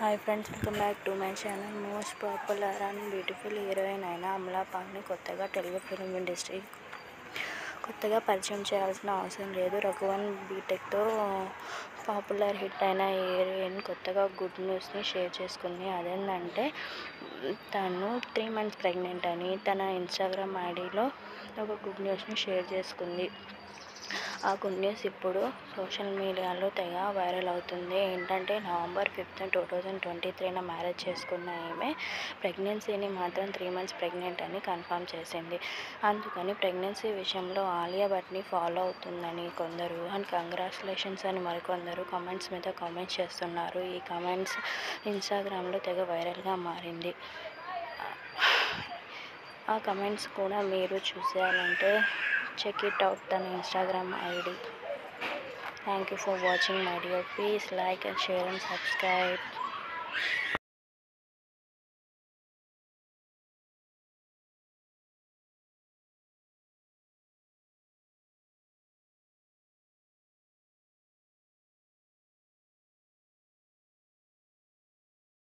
Hi friends, welcome back to my channel. Most popular and beautiful heroine అయిన అమలా పాల్ని కొత్తగా Telugu film industry కొత్తగా పరిచయం చేయాల్సిన అవసరం లేదు. రఘువరన్ బీటెక్తో పాపులర్ హిట్ అయిన హీరోయిన్ కొత్తగా గుడ్ న్యూస్ని షేర్ చేసుకుంది. అదేంటంటే తను 3 months ప్రెగ్నెంట్ అని తన ఇన్స్టాగ్రామ్ ఐడిలో ఒక గుడ్ న్యూస్ని షేర్ చేసుకుంది. ఆ గుడ్ న్యూస్ ఇప్పుడు సోషల్ మీడియాలో తెగ వైరల్ అవుతుంది. ఏంటంటే November 5th, 2023 మ్యారేజ్ చేసుకున్న ఈమె ప్రెగ్నెన్సీని మాత్రం 3 months ప్రెగ్నెంట్ అని కన్ఫర్మ్ చేసింది. అందుకని ప్రెగ్నెన్సీ విషయంలో ఆలియా భట్ని ఫాలో అవుతుందని కొందరు అండ్ కంగ్రాచులేషన్స్ అని మరికొందరు కామెంట్స్ మీద కామెంట్స్ చేస్తున్నారు. ఈ కామెంట్స్ ఇన్స్టాగ్రామ్లో తెగ వైరల్గా మారింది. ఆ కమెంట్స్ కూడా మీరు చూసేయాలంటే check it out than Instagram ID. Thank you for watching my video. Please like and share and subscribe.